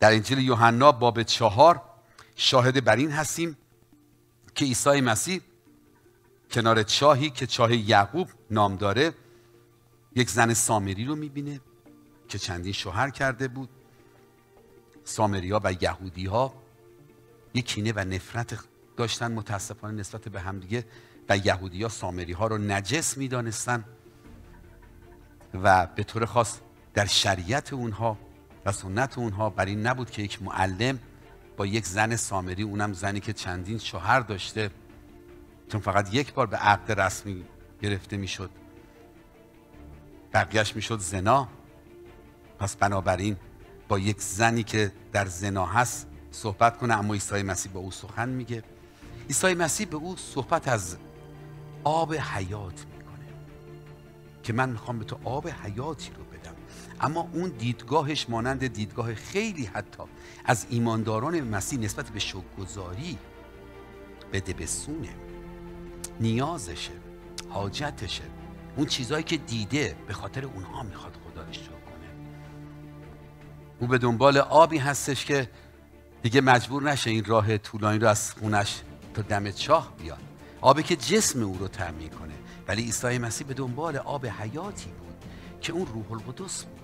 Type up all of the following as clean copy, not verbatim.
در انجیل یوحنا باب 4 شاهد بر این هستیم که عیسی مسیح کنار چاهی که چاه یعقوب نام داره یک زن سامری رو میبینه که چندین شوهر کرده بود. سامری ها و یهودی ها یک کینه و نفرت داشتن متاسفانه نسبت به همدیگه و یهودی ها سامری ها رو نجس میدانستن و به طور خاص در شریعت اونها و سنت اونها بر این نبود که یک معلم با یک زن سامری، اونم زنی که چندین شوهر داشته، چون فقط یک بار به عقد رسمی گرفته میشد، بقیهش میشد زنا. پس بنابراین با یک زنی که در زنا هست صحبت کنه. اما عیسی مسیح با او سخن میگه. عیسی مسیح به او صحبت از آب حیات میکنه که من میخوام به تو آب حیاتی رو بدم. اما اون دیدگاهش مانند دیدگاه خیلی حتی از ایمانداران مسیح نسبت به شکرگزاری بده بسونه، نیازشه، حاجتشه، اون چیزایی که دیده به خاطر اونها میخواد خدا رو شکر کنه. او به دنبال آبی هستش که دیگه مجبور نشه این راه طولانی رو از خونش تا دم چاه بیاد، آبی که جسم او رو تامین کنه. ولی عیسی مسیح به دنبال آب حیاتی بود که اون روح القدس بود.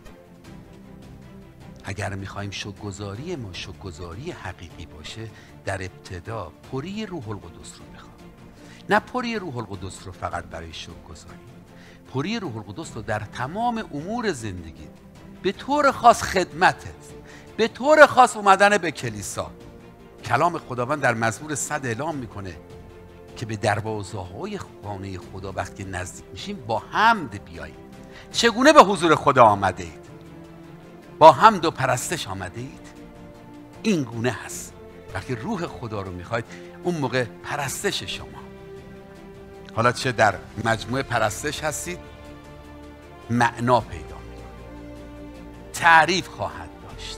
اگر میخوایم شکرگزاری ما شکرگزاری حقیقی باشه، در ابتدا پری روح القدس رو میخواد. نه پری روح القدس رو فقط برای شکرگزاری، پری روح القدس رو در تمام امور زندگی، به طور خاص خدمتت، به طور خاص اومدن به کلیسا. کلام خداوند در مزمور 100 اعلام میکنه که به دروازه‌های خانه خدا وقتی نزدیک میشیم با حمد بیاییم. چگونه به حضور خدا آمده اید؟ با حمد و پرستش آمده اید؟ این گونه هست. وقتی روح خدا رو میخواید، اون موقع پرستش شما، حالا چه در مجموعه پرستش هستید، معنا پیدا میکنه، تعریف خواهد داشت.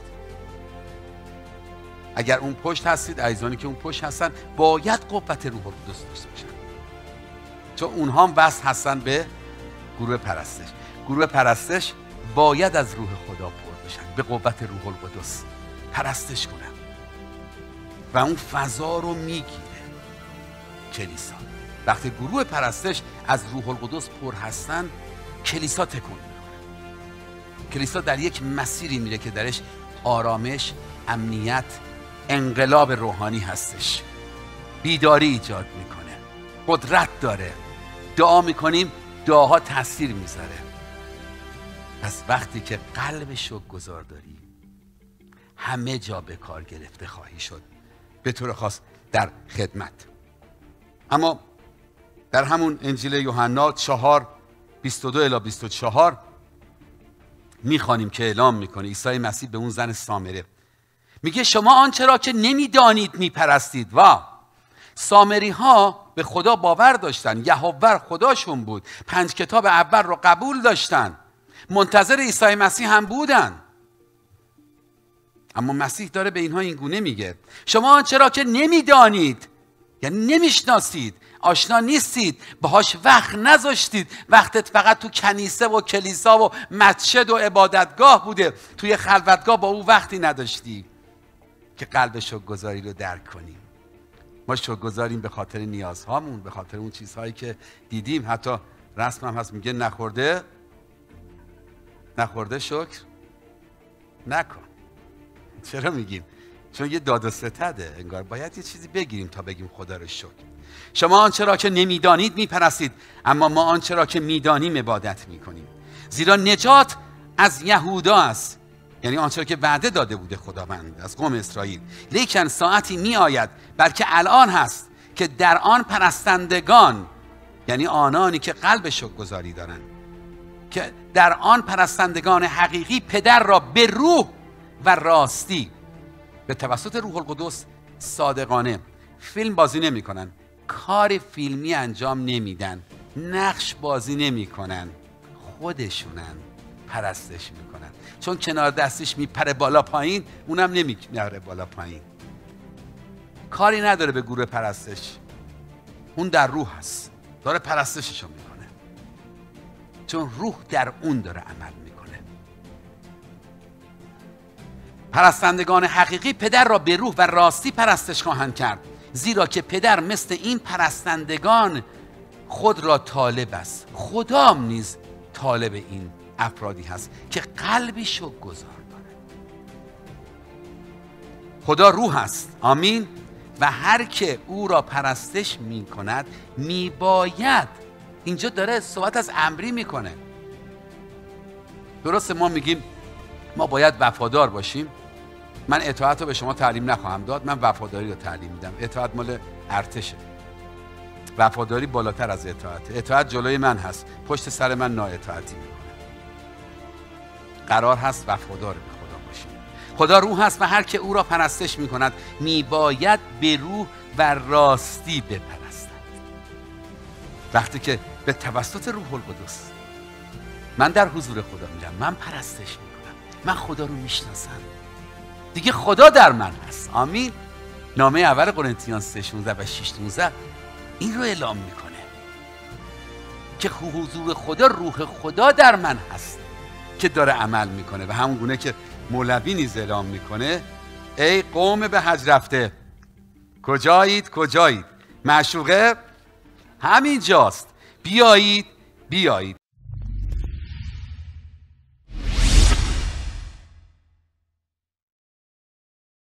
اگر اون پشت هستید، عزیزانی که اون پشت هستن باید قوت روح القدس داشته باشن، چون اونها هم وصل هستن به گروه پرستش. گروه پرستش باید از روح خدا پر بشن، به قوت روح القدس پرستش کنن و اون فضا رو میگیره کلیسا. وقتی گروه پرستش از روح القدس پر هستن، کلیسا تکون میخوره. کلیسا در یک مسیری میره که درش آرامش، امنیت، انقلاب روحانی هستش، بیداری ایجاد میکنه، قدرت داره. دعا میکنیم، دعاها تاثیر میذاره. پس وقتی که قلب شکرگزار داری، همه جا به کار گرفته خواهی شد، به طور خاص در خدمت. اما در همون انجیل یوحنا 4:22 الی 24 میخوانیم که اعلام میکنه عیسی مسیح به اون زن سامره، میگه شما آنچه را که نمیدانید میپرستید. و سامری ها به خدا باور داشتن، یهوه خداشون بود، 5 کتاب اول رو قبول داشتن، منتظر عیسی مسیح هم بودن. اما مسیح داره به اینها این گونه میگه شما آنچه را که نمیدانید، یعنی نمیشناسید، آشنا نیستید، باهاش وقت نذاشتید، وقتت فقط تو کنیسه و کلیسا و مسجد و عبادتگاه بوده، توی خلوتگاه با او وقتی نداشتی که قلب شکرگزاری رو درک کنیم. ما شکرگزاریم به خاطر نیازهامون، به خاطر اون چیزهایی که دیدیم. حتی رسم هم هست میگه نخورده شکر نکن. چرا میگیم؟ چون یه داد و ستده، انگار باید یه چیزی بگیریم تا بگیم خدا رو شکر. شما آنچه را که نمیدانید میپرستید، اما ما آنچه را که میدانیم عبادت میکنیم، زیرا نجات از یهودا است، یعنی آنچه را که وعده داده بوده خداوند از قوم اسرائیل. لیکن ساعتی میآید، بلکه الان هست، که در آن پرستندگان، یعنی آنانی که قلب شکرگزاری دارن، که در آن پرستندگان حقیقی پدر را به روح و راستی به توسط روح القدس صادقانه فیلم بازی نمی کنن، کار فیلمی انجام نمیدن، نقش بازی نمی کنن، خودشونن پرستش میکنن. چون کنار دستش میپره بالا پایین، اونم نمیپره بالا پایین، کاری نداره به گروه پرستش. اون در روح هست، داره پرستششو میکنه، چون روح در اون داره عمل میکنه. پرستندگان حقیقی پدر را به روح و راستی پرستش خواهند کرد، زیرا که پدر مثل این پرستندگان خود را طالب است. خدا نیز طالب این افرادی هست که قلبی شکرگزار داره. خدا روح است، آمین، و هر که او را پرستش می کند می باید، اینجا داره صحبت از امری میکنه. درسته ما میگیم ما باید وفادار باشیم. من اطاعت رو به شما تعلیم نخواهم داد، من وفاداری رو تعلیم میدم. اطاعت مال ارتشه، وفاداری بالاتر از اطاعت. اطاعت جلوی من هست، پشت سر من نااطاعتی میکنه. قرار هست وفادار به خدا باشیم. خدا روح هست و هر که او را پرستش میکند میباید به روح و راستی بپرستد. وقتی که به توسط روح القدس من در حضور خدا میرم، من پرستش میکنم، من خدا رو میشناسم، دیگه خدا در من هست. آمین. نامه اول قرنتیان 3:16 و 6:19 این رو اعلام میکنه که حضور خدا، روح خدا در من هست که داره عمل میکنه. و همون گونه که مولوی نیز اعلام میکنه ای قوم به حج رفته، کجایید کجایید؟ معشوقه همین جاست، بیایید بیایید.